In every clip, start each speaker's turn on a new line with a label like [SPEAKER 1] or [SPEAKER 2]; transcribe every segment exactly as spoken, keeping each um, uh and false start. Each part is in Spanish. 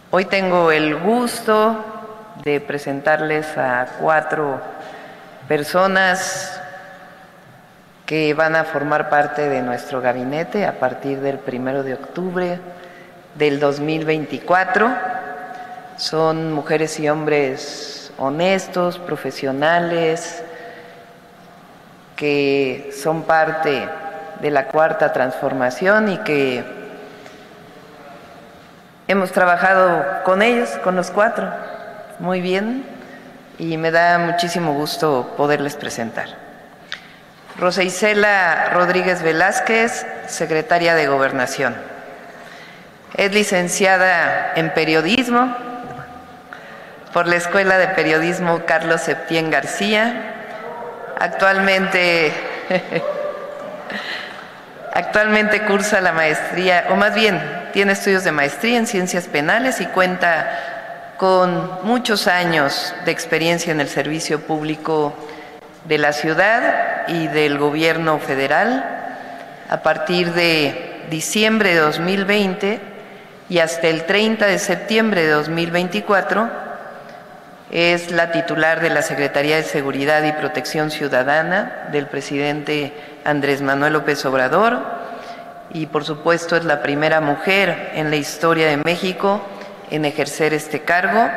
[SPEAKER 1] Hoy tengo el gusto de presentarles a cuatro personas que van a formar parte de nuestro gabinete a partir del primero de octubre del dos mil veinticuatro. Son mujeres y hombres honestos, profesionales, que son parte de la Cuarta Transformación y que hemos trabajado con ellos, con los cuatro, muy bien, y me da muchísimo gusto poderles presentar. Rosa Isela Rodríguez Velázquez, secretaria de Gobernación. Es licenciada en Periodismo por la Escuela de Periodismo Carlos Septién García. Actualmente, actualmente cursa la maestría, o más bien, tiene estudios de maestría en Ciencias Penales y cuenta con muchos años de experiencia en el servicio público de la ciudad y del gobierno federal. A partir de diciembre de dos mil veinte y hasta el treinta de septiembre de dos mil veinticuatro, es la titular de la Secretaría de Seguridad y Protección Ciudadana del presidente Andrés Manuel López Obrador y, por supuesto, es la primera mujer en la historia de México en ejercer este cargo,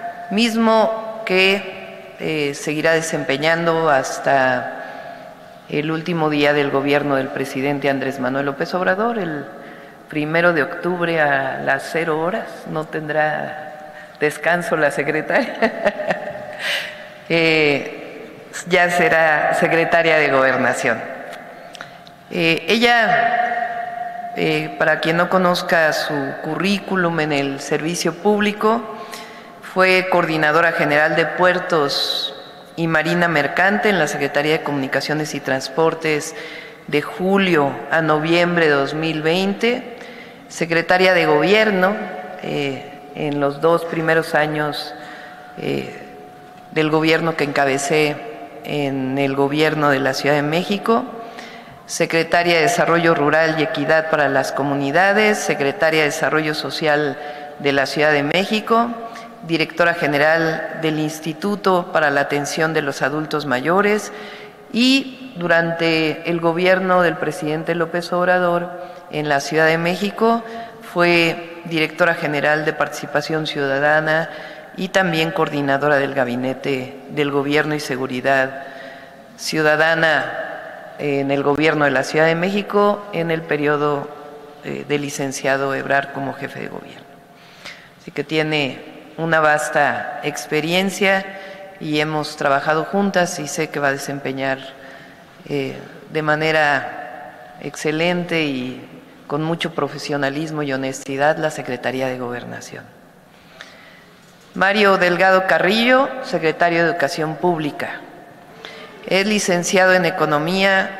[SPEAKER 1] mismo que eh, seguirá desempeñando hasta el último día del gobierno del presidente Andrés Manuel López Obrador, el primero de octubre a las cero horas. No tendrá descanso la secretaria. eh, ya será secretaria de Gobernación. Eh, ella, eh, para quien no conozca su currículum en el servicio público, fue coordinadora general de Puertos y Marina Mercante en la Secretaría de Comunicaciones y Transportes de julio a noviembre de dos mil veinte, secretaria de Gobierno eh, en los dos primeros años eh, del gobierno que encabecé en el gobierno de la Ciudad de México, secretaria de Desarrollo Rural y Equidad para las Comunidades, secretaria de Desarrollo Social de la Ciudad de México, directora general del Instituto para la Atención de los Adultos Mayores y durante el gobierno del presidente López Obrador en la Ciudad de México fue directora general de Participación Ciudadana y también coordinadora del Gabinete del Gobierno y Seguridad Ciudadana en el gobierno de la Ciudad de México en el periodo eh, del licenciado Ebrard como jefe de gobierno. Así que tiene una vasta experiencia y hemos trabajado juntas y sé que va a desempeñar eh, de manera excelente y con mucho profesionalismo y honestidad la Secretaría de Gobernación. Mario Delgado Carrillo, secretario de Educación Pública. Es licenciado en Economía,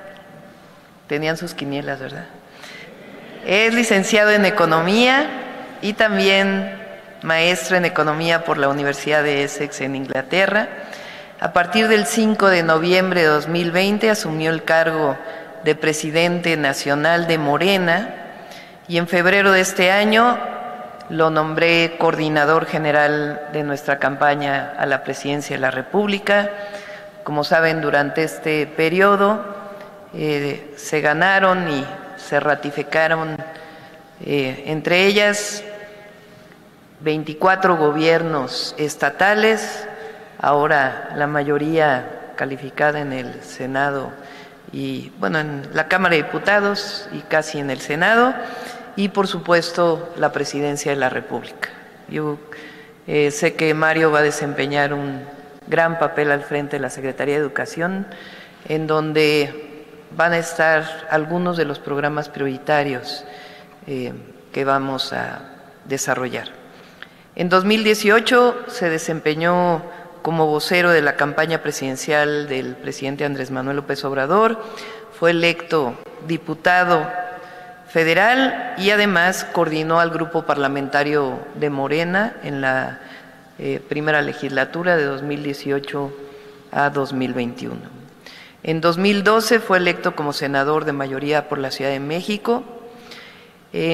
[SPEAKER 1] tenían sus quinielas, ¿verdad? Es licenciado en Economía y también maestro en Economía por la Universidad de Essex en Inglaterra. A partir del cinco de noviembre de dos mil veinte asumió el cargo de presidente nacional de Morena y en febrero de este año lo nombré coordinador general de nuestra campaña a la presidencia de la República. Como saben, durante este periodo eh, se ganaron y se ratificaron eh, entre ellas veinticuatro gobiernos estatales, ahora la mayoría calificada en el Senado y bueno, en la Cámara de Diputados y casi en el Senado, y por supuesto la Presidencia de la República. Yo eh, sé que Mario va a desempeñar un gran papel al frente de la Secretaría de Educación, en donde van a estar algunos de los programas prioritarios eh, que vamos a desarrollar. En dos mil dieciocho se desempeñó como vocero de la campaña presidencial del presidente Andrés Manuel López Obrador, fue electo diputado federal y además coordinó al grupo parlamentario de Morena en la eh, primera legislatura de dos mil dieciocho a dos mil veintiuno. En dos mil doce fue electo como senador de mayoría por la Ciudad de México. Eh,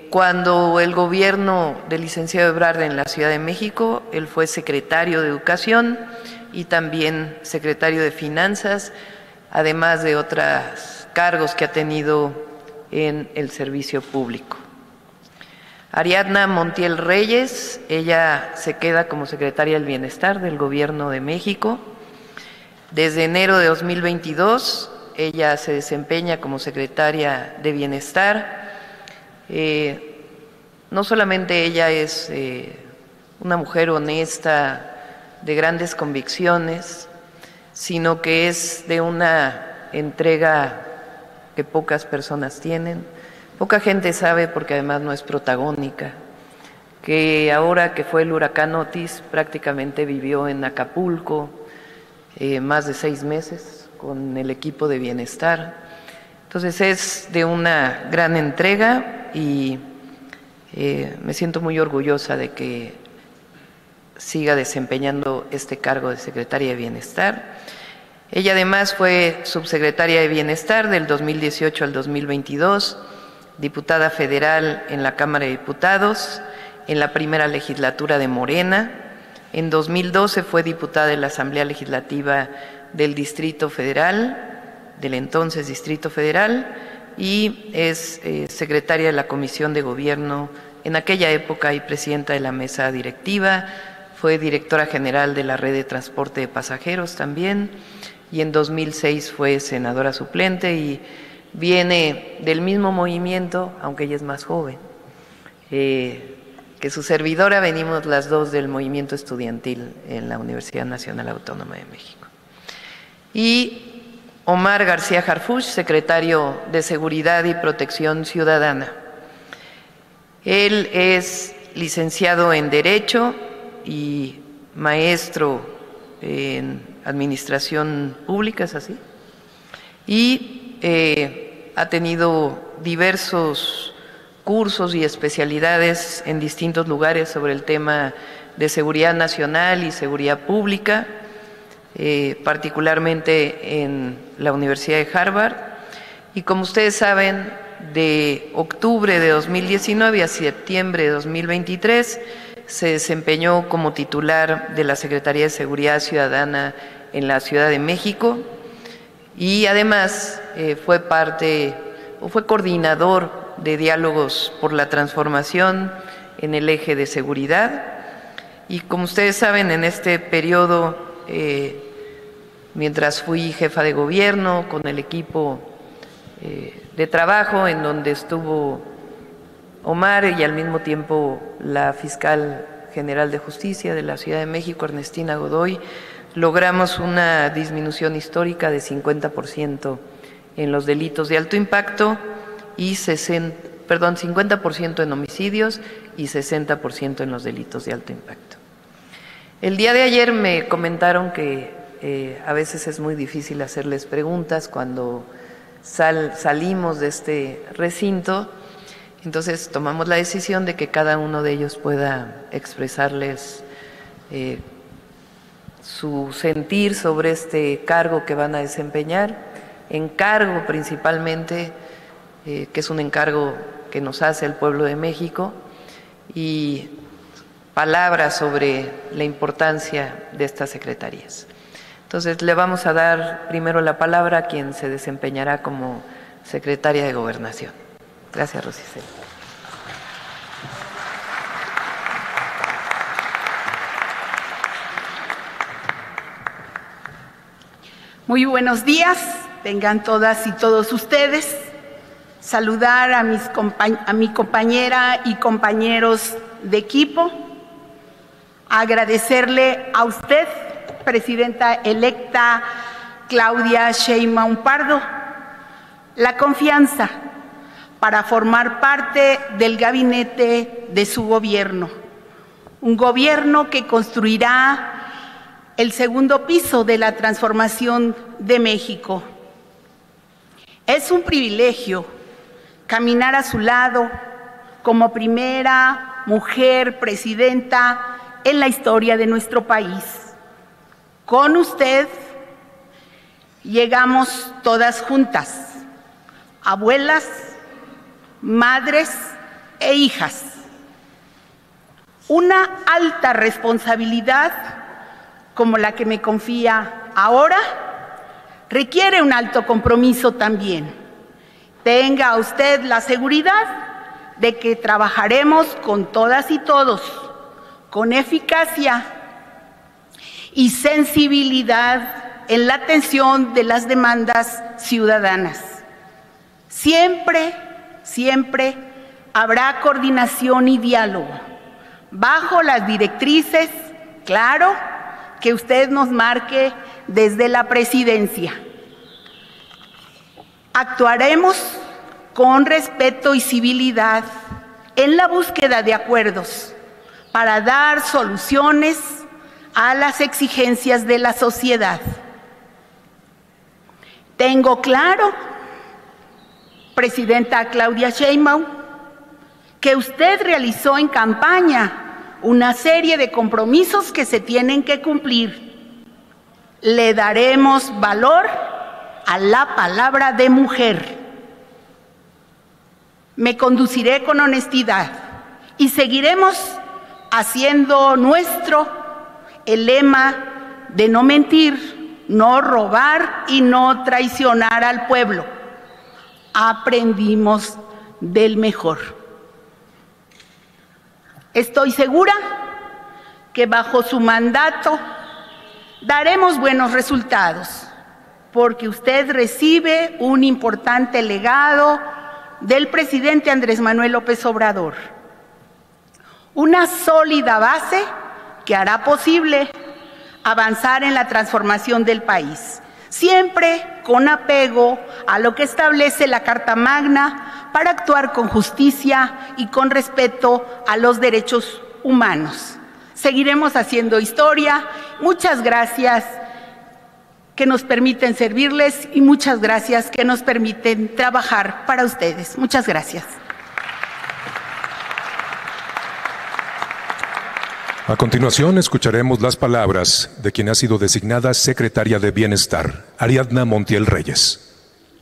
[SPEAKER 1] cuando el gobierno del licenciado Ebrard en la Ciudad de México, él fue secretario de Educación y también secretario de Finanzas, además de otros cargos que ha tenido en el servicio público. Ariadna Montiel Reyes, ella se queda como secretaria del Bienestar del Gobierno de México. Desde enero de dos mil veintidós, ella se desempeña como secretaria de Bienestar. Eh, no solamente ella es eh, una mujer honesta, de grandes convicciones, sino que es de una entrega que pocas personas tienen. Poca gente sabe, porque además no es protagónica, que ahora que fue el huracán Otis prácticamente vivió en Acapulco eh, más de seis meses con el equipo de Bienestar. Entonces es de una gran entrega y eh, me siento muy orgullosa de que siga desempeñando este cargo de secretaria de Bienestar. Ella además fue subsecretaria de Bienestar del dos mil dieciocho al dos mil veintidós, diputada federal en la Cámara de Diputados, en la primera legislatura de Morena. En dos mil doce fue diputada de la Asamblea Legislativa del Distrito Federal, del entonces Distrito Federal, y es eh, secretaria de la Comisión de Gobierno en aquella época y presidenta de la mesa directiva. Fue directora general de la Red de Transporte de Pasajeros también, y en dos mil seis fue senadora suplente y viene del mismo movimiento, aunque ella es más joven, eh, que su servidora. Venimos las dos del movimiento estudiantil en la Universidad Nacional Autónoma de México. Y Omar García Harfuch, secretario de Seguridad y Protección Ciudadana. Él es licenciado en Derecho y maestro en Administración Pública, ¿es así? Y eh, ha tenido diversos cursos y especialidades en distintos lugares sobre el tema de seguridad nacional y seguridad pública, eh, particularmente en la Universidad de Harvard. Y como ustedes saben, de octubre de dos mil diecinueve a septiembre de dos mil veintitrés se desempeñó como titular de la Secretaría de Seguridad Ciudadana en la Ciudad de México. Y además eh, fue parte o fue coordinador de diálogos por la transformación en el eje de seguridad. Y como ustedes saben, en este periodo, eh, mientras fui jefa de gobierno con el equipo eh, de trabajo en donde estuvo Omar y al mismo tiempo la fiscal general de justicia de la Ciudad de México, Ernestina Godoy, logramos una disminución histórica de cincuenta por ciento en los delitos de alto impacto y sesenta, perdón, cincuenta por ciento en homicidios y sesenta por ciento en los delitos de alto impacto. El día de ayer me comentaron que eh, a veces es muy difícil hacerles preguntas cuando sal, salimos de este recinto, entonces tomamos la decisión de que cada uno de ellos pueda expresarles eh, su sentir sobre este cargo que van a desempeñar, encargo principalmente, eh, que es un encargo que nos hace el pueblo de México, y palabras sobre la importancia de estas secretarías. Entonces, le vamos a dar primero la palabra a quien se desempeñará como secretaria de Gobernación. Gracias, Rosicel.
[SPEAKER 2] Muy buenos días, tengan todas y todos ustedes. Saludar a, mis a mi compañera y compañeros de equipo. Agradecerle a usted, presidenta electa Claudia Sheinbaum Pardo, la confianza para formar parte del gabinete de su gobierno. Un gobierno que construirá el segundo piso de la transformación de México. Es un privilegio caminar a su lado como primera mujer presidenta en la historia de nuestro país. Con usted llegamos todas juntas, abuelas, madres e hijas. Una alta responsabilidad como la que me confía ahora requiere un alto compromiso también. Tenga usted la seguridad de que trabajaremos con todas y todos, con eficacia y sensibilidad en la atención de las demandas ciudadanas. Siempre, siempre habrá coordinación y diálogo, bajo las directrices, claro, que usted nos marque desde la presidencia. Actuaremos con respeto y civilidad en la búsqueda de acuerdos para dar soluciones a las exigencias de la sociedad. Tengo claro, Presidenta Claudia Sheinbaum, que usted realizó en campaña una serie de compromisos que se tienen que cumplir. Le daremos valor a la palabra de mujer. Me conduciré con honestidad y seguiremos haciendo nuestro el lema de no mentir, no robar y no traicionar al pueblo. Aprendimos del mejor. Estoy segura que bajo su mandato daremos buenos resultados, porque usted recibe un importante legado del presidente Andrés Manuel López Obrador. Una sólida base que hará posible avanzar en la transformación del país, siempre con apego a lo que establece la Carta Magna para actuar con justicia y con respeto a los derechos humanos. Seguiremos haciendo historia. Muchas gracias que nos permiten servirles y muchas gracias que nos permiten trabajar para ustedes. Muchas gracias.
[SPEAKER 3] A continuación, escucharemos las palabras de quien ha sido designada Secretaria de Bienestar, Ariadna Montiel Reyes.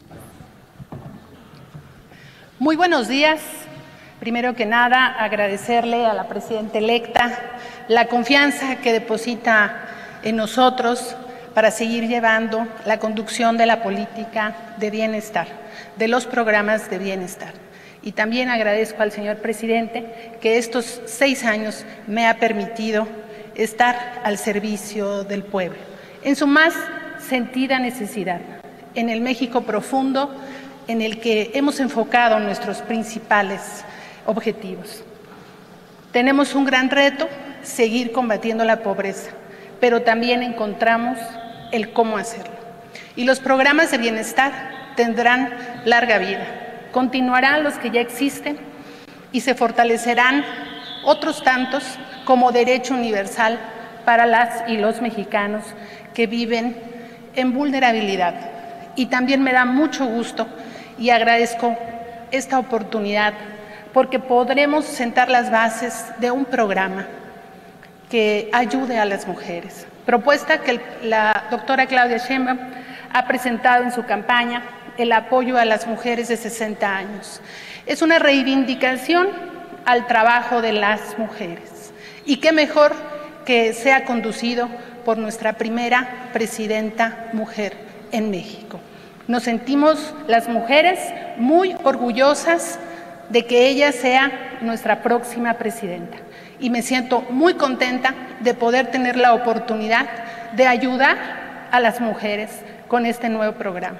[SPEAKER 4] Muy buenos días. Primero que nada, agradecerle a la Presidenta electa la confianza que deposita en nosotros para seguir llevando la conducción de la política de bienestar, de los programas de bienestar. Y también agradezco al señor presidente que estos seis años me ha permitido estar al servicio del pueblo, en su más sentida necesidad, en el México profundo en el que hemos enfocado nuestros principales objetivos. Tenemos un gran reto, seguir combatiendo la pobreza, pero también encontramos el cómo hacerlo. Y los programas de bienestar tendrán larga vida. Continuarán los que ya existen y se fortalecerán otros tantos como derecho universal para las y los mexicanos que viven en vulnerabilidad. Y también me da mucho gusto y agradezco esta oportunidad porque podremos sentar las bases de un programa que ayude a las mujeres. Propuesta que la doctora Claudia Sheinbaum ha presentado en su campaña, el apoyo a las mujeres de sesenta años. Es una reivindicación al trabajo de las mujeres. Y qué mejor que sea conducido por nuestra primera presidenta mujer en México. Nos sentimos las mujeres muy orgullosas de que ella sea nuestra próxima presidenta. Y me siento muy contenta de poder tener la oportunidad de ayudar a las mujeres con este nuevo programa.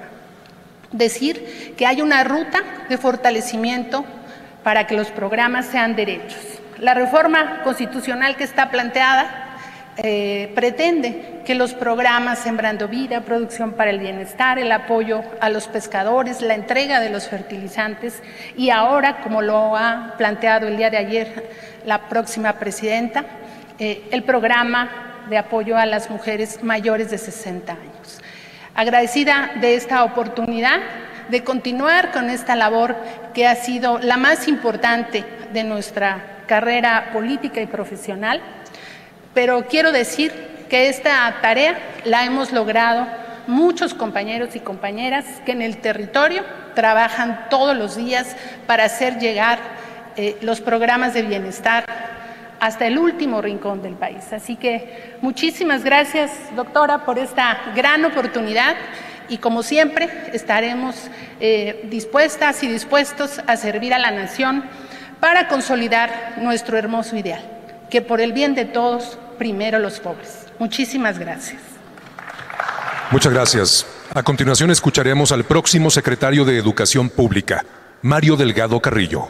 [SPEAKER 4] Decir que hay una ruta de fortalecimiento para que los programas sean derechos. La reforma constitucional que está planteada eh, pretende que los programas Sembrando Vida, Producción para el Bienestar, el apoyo a los pescadores, la entrega de los fertilizantes y ahora, como lo ha planteado el día de ayer la próxima presidenta, eh, el programa de apoyo a las mujeres mayores de sesenta años. Agradecida de esta oportunidad de continuar con esta labor que ha sido la más importante de nuestra carrera política y profesional, pero quiero decir que esta tarea la hemos logrado muchos compañeros y compañeras que en el territorio trabajan todos los días para hacer llegar eh, los programas de bienestar hasta el último rincón del país. Así que muchísimas gracias, doctora, por esta gran oportunidad y como siempre estaremos eh, dispuestas y dispuestos a servir a la nación para consolidar nuestro hermoso ideal, que por el bien de todos, primero los pobres. Muchísimas gracias.
[SPEAKER 3] Muchas gracias. A continuación escucharemos al próximo secretario de Educación Pública, Mario Delgado Carrillo.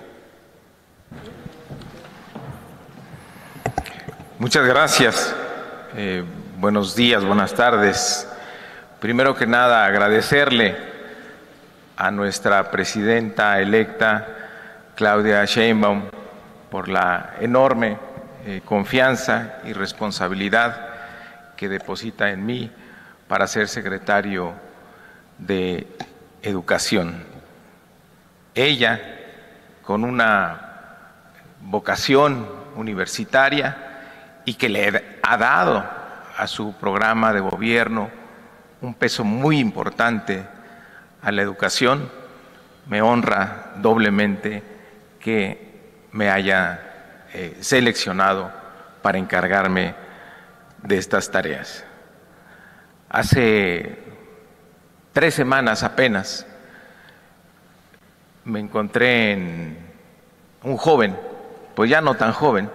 [SPEAKER 5] Muchas gracias. Eh, buenos días, buenas tardes. Primero que nada, agradecerle a nuestra presidenta electa, Claudia Sheinbaum, por la enorme eh, confianza y responsabilidad que deposita en mí para ser secretario de Educación. Ella, con una vocación universitaria y que le ha dado a su programa de gobierno un peso muy importante a la educación, me honra doblemente que me haya eh, seleccionado para encargarme de estas tareas. Hace tres semanas apenas me encontré en un joven, pues ya no tan joven,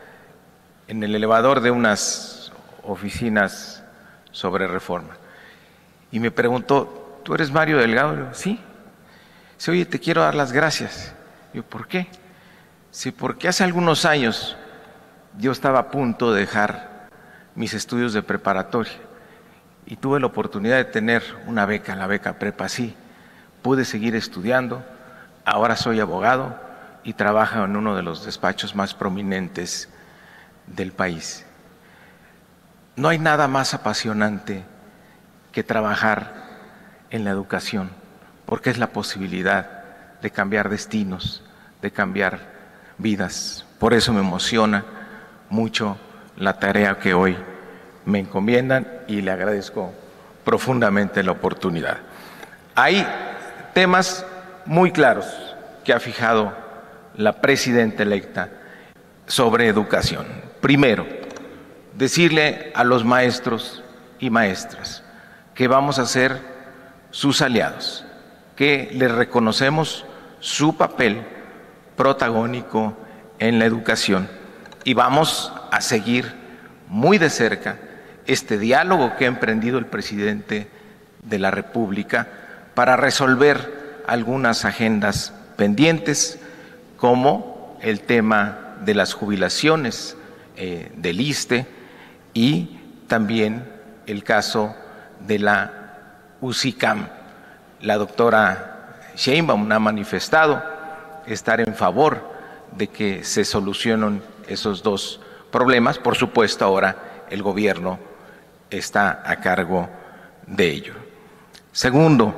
[SPEAKER 5] en el elevador de unas oficinas sobre Reforma. Y me preguntó, ¿tú eres Mario Delgado? Le digo, sí. Dice, oye, te quiero dar las gracias. Yo, ¿por qué? Sí, porque hace algunos años yo estaba a punto de dejar mis estudios de preparatoria y tuve la oportunidad de tener una beca, la beca Prepa Sí. Pude seguir estudiando, ahora soy abogado y trabajo en uno de los despachos más prominentes del país. No hay nada más apasionante que trabajar en la educación, porque es la posibilidad de cambiar destinos, de cambiar vidas. Por eso me emociona mucho la tarea que hoy me encomiendan y le agradezco profundamente la oportunidad. Hay temas muy claros que ha fijado la presidenta electa sobre educación. Primero, decirle a los maestros y maestras que vamos a ser sus aliados, que les reconocemos su papel protagónico en la educación y vamos a seguir muy de cerca este diálogo que ha emprendido el presidente de la República para resolver algunas agendas pendientes, como el tema de las jubilaciones eh, del ISSSTE y también el caso de la UCICAM. La doctora Sheinbaum ha manifestado estar en favor de que se solucionen esos dos problemas. Por supuesto, ahora el gobierno está a cargo de ello. Segundo,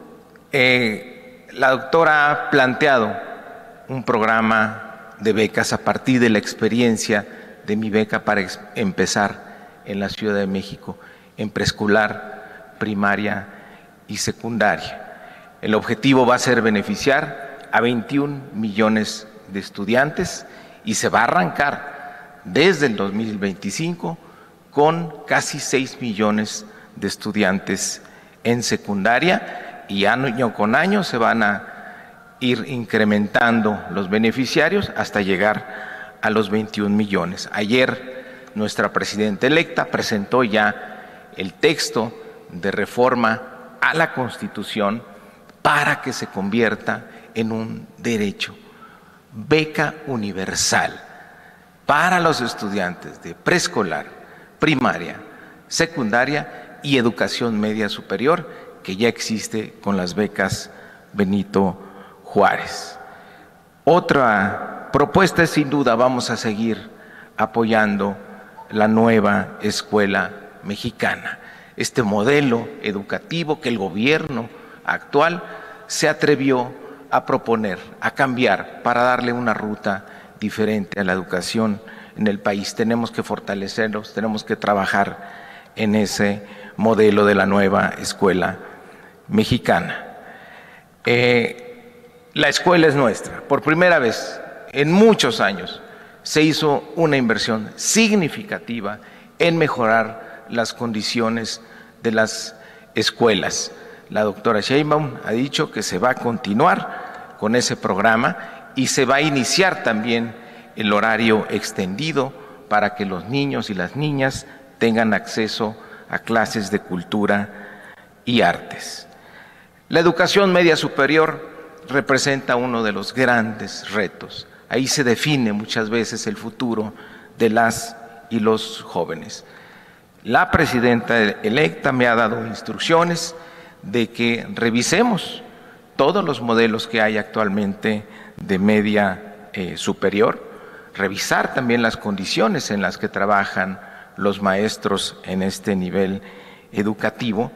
[SPEAKER 5] eh, la doctora ha planteado un programa de becas a partir de la experiencia de mi beca para empezar en la Ciudad de México, en preescolar, primaria y secundaria. El objetivo va a ser beneficiar a veintiún millones de estudiantes y se va a arrancar desde el dos mil veinticinco con casi seis millones de estudiantes en secundaria y año con año se van a ir incrementando los beneficiarios hasta llegar a los veintiún millones. Ayer nuestra presidenta electa presentó ya el texto de reforma a la Constitución para que se convierta en un derecho. Beca universal para los estudiantes de preescolar, primaria, secundaria y educación media superior, que ya existe con las becas Benito Juárez. Otra propuesta es, sin duda, vamos a seguir apoyando la nueva escuela mexicana, este modelo educativo que el gobierno actual se atrevió a proponer, a cambiar, para darle una ruta diferente a la educación en el país. Tenemos que fortalecerlos, tenemos que trabajar en ese modelo de la nueva escuela mexicana. Eh, la escuela es nuestra. Por primera vez en muchos años se hizo una inversión significativa en mejorar las condiciones de las escuelas. La doctora Sheinbaum ha dicho que se va a continuar con ese programa y se va a iniciar también el horario extendido para que los niños y las niñas tengan acceso a clases de cultura y artes. La educación media superior representa uno de los grandes retos. Ahí se define muchas veces el futuro de las y los jóvenes. La presidenta electa me ha dado instrucciones de que revisemos todos los modelos que hay actualmente de media eh, superior, revisar también las condiciones en las que trabajan los maestros en este nivel educativo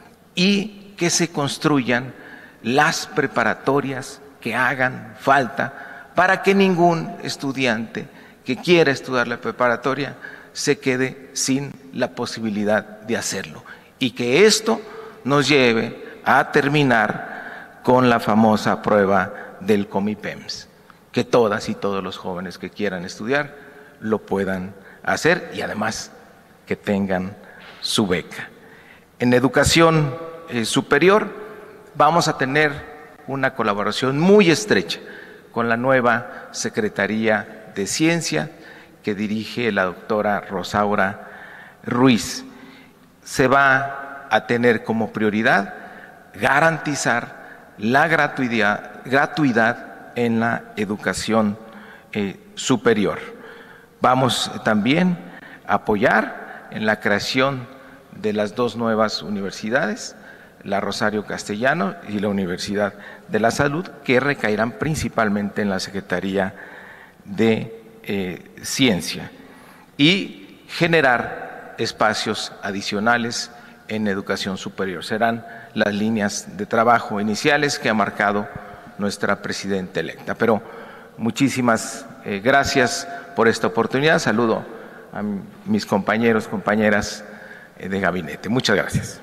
[SPEAKER 5] y que se construyan las preparatorias que hagan falta para que ningún estudiante que quiera estudiar la preparatoria se quede sin la posibilidad de hacerlo y que esto nos lleve a terminar con la famosa prueba del Comipems, que todas y todos los jóvenes que quieran estudiar lo puedan hacer y además que tengan su beca. En educación eh, superior vamos a tener una colaboración muy estrecha con la nueva Secretaría de Ciencia que dirige la doctora Rosaura Ruiz. Se va a tener como prioridad garantizar la gratuidad, gratuidad en la educación eh, superior. Vamos también a apoyar en la creación de las dos nuevas universidades, la Rosario Castellano y la Universidad de la Salud, que recaerán principalmente en la Secretaría de eh, Ciencia, y generar espacios adicionales en educación superior. Serán las líneas de trabajo iniciales que ha marcado nuestra presidenta electa. Pero muchísimas eh, gracias por esta oportunidad. Saludo a mis compañeros, compañeras eh, de gabinete. Muchas gracias.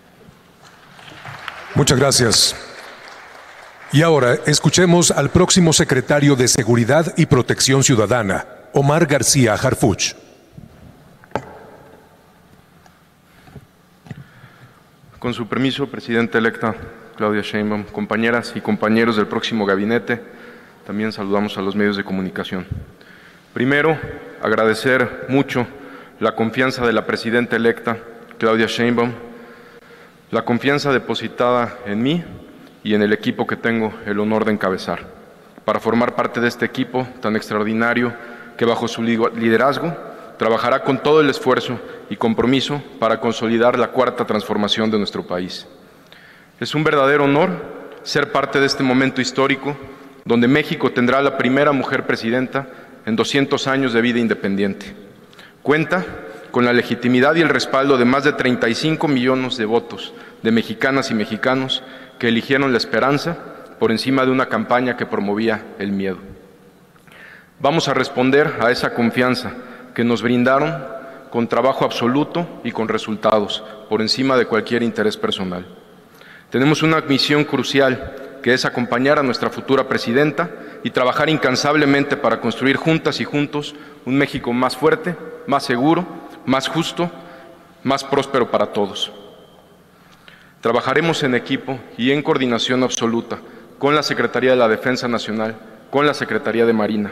[SPEAKER 3] Muchas gracias. Y ahora escuchemos al próximo secretario de Seguridad y Protección Ciudadana, Omar García Harfuch.
[SPEAKER 6] Con su permiso, presidenta electa Claudia Sheinbaum, compañeras y compañeros del próximo gabinete, también saludamos a los medios de comunicación. Primero, agradecer mucho la confianza de la presidenta electa Claudia Sheinbaum, la confianza depositada en mí y en el equipo que tengo el honor de encabezar, para formar parte de este equipo tan extraordinario que bajo su liderazgo trabajará con todo el esfuerzo y compromiso para consolidar la cuarta transformación de nuestro país. Es un verdadero honor ser parte de este momento histórico donde México tendrá la primera mujer presidenta en doscientos años de vida independiente. Cuenta con la legitimidad y el respaldo de más de treinta y cinco millones de votos de mexicanas y mexicanos que eligieron la esperanza por encima de una campaña que promovía el miedo. Vamos a responder a esa confianza que nos brindaron con trabajo absoluto y con resultados, por encima de cualquier interés personal. Tenemos una misión crucial, que es acompañar a nuestra futura presidenta y trabajar incansablemente para construir juntas y juntos un México más fuerte, más seguro, más justo, más próspero para todos. Trabajaremos en equipo y en coordinación absoluta con la Secretaría de la Defensa Nacional, con la Secretaría de Marina.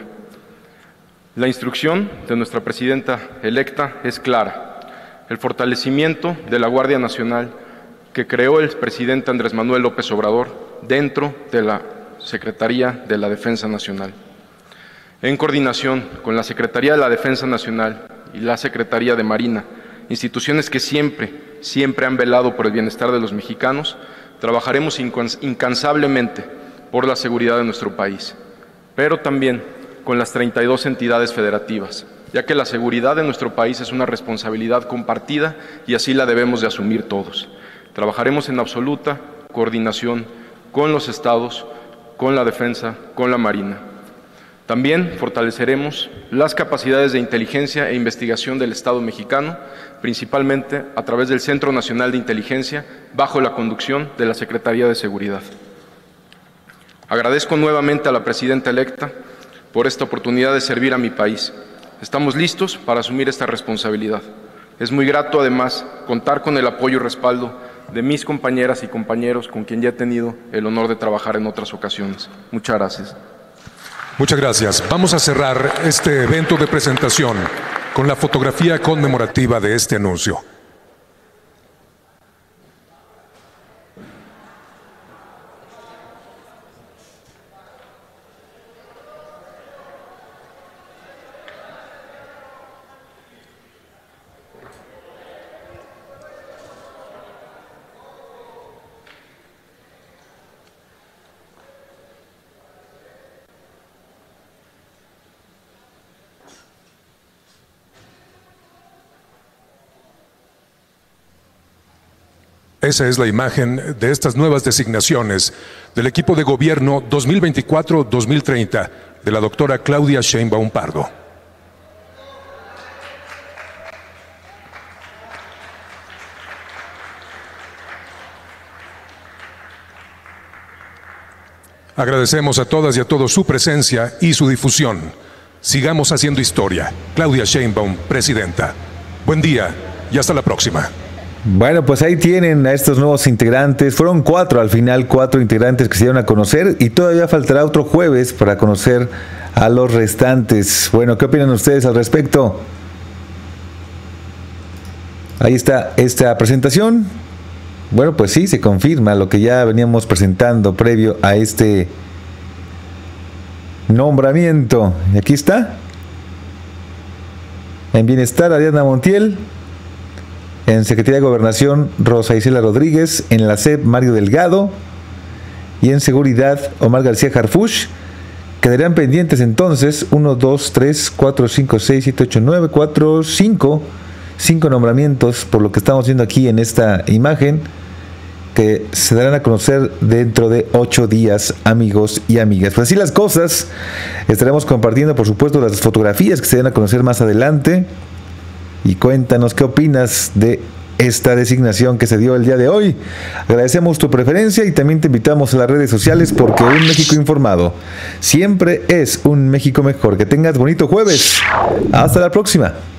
[SPEAKER 6] La instrucción de nuestra presidenta electa es clara: el fortalecimiento de la Guardia Nacional que creó el presidente Andrés Manuel López Obrador dentro de la Secretaría de la Defensa Nacional. En coordinación con la Secretaría de la Defensa Nacional y la Secretaría de Marina, instituciones que siempre, siempre han velado por el bienestar de los mexicanos, trabajaremos incansablemente por la seguridad de nuestro país, pero también con las treinta y dos entidades federativas, ya que la seguridad de nuestro país es una responsabilidad compartida y así la debemos de asumir todos. Trabajaremos en absoluta coordinación con los estados, con la defensa, con la marina. También fortaleceremos las capacidades de inteligencia e investigación del Estado mexicano, principalmente a través del Centro Nacional de Inteligencia, bajo la conducción de la Secretaría de Seguridad. Agradezco nuevamente a la presidenta electa por esta oportunidad de servir a mi país. Estamos listos para asumir esta responsabilidad. Es muy grato, además, contar con el apoyo y respaldo de mis compañeras y compañeros con quien ya he tenido el honor de trabajar en otras ocasiones. Muchas gracias.
[SPEAKER 3] Muchas gracias. Vamos a cerrar este evento de presentación con la fotografía conmemorativa de este anuncio. Esa es la imagen de estas nuevas designaciones del equipo de gobierno dos mil veinticuatro a dos mil treinta de la doctora Claudia Sheinbaum Pardo. Agradecemos a todas y a todos su presencia y su difusión. Sigamos haciendo historia. Claudia Sheinbaum, presidenta. Buen día y hasta la próxima.
[SPEAKER 7] Bueno, pues ahí tienen a estos nuevos integrantes. Fueron cuatro al final, cuatro integrantes que se dieron a conocer y todavía faltará otro jueves para conocer a los restantes. Bueno, ¿qué opinan ustedes al respecto? Ahí está esta presentación. Bueno, pues sí, se confirma lo que ya veníamos presentando previo a este nombramiento. Y aquí está. En Bienestar, Ariadna Montiel. En Secretaría de Gobernación, Rosa Isela Rodríguez. En la S E P, Mario Delgado. Y en Seguridad, Omar García Harfuch. Quedarían pendientes entonces uno, dos, tres, cuatro, cinco, seis, siete, ocho, nueve, cuatro, cinco. Cinco nombramientos, por lo que estamos viendo aquí en esta imagen, que se darán a conocer dentro de ocho días, amigos y amigas. Pues así las cosas. Estaremos compartiendo, por supuesto, las fotografías que se den a conocer más adelante. Y cuéntanos qué opinas de esta designación que se dio el día de hoy. Agradecemos tu preferencia y también te invitamos a las redes sociales, porque un México informado siempre es un México mejor. Que tengas bonito jueves. Hasta la próxima.